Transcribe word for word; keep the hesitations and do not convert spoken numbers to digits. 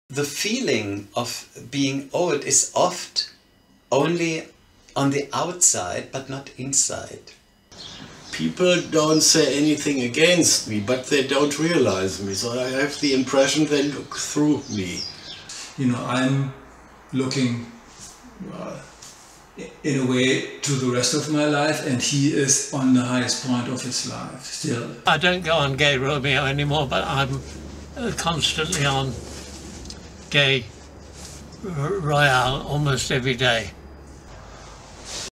The feeling of being old is oft only on the outside, but not inside. People don't say anything against me, but they don't realize me, so I have the impression they look through me. You know, I'm looking uh, in a way to the rest of my life, and he is on the highest point of his life still. I don't go on Gay Romeo anymore, but I'm uh, constantly on Gay Royale almost every day.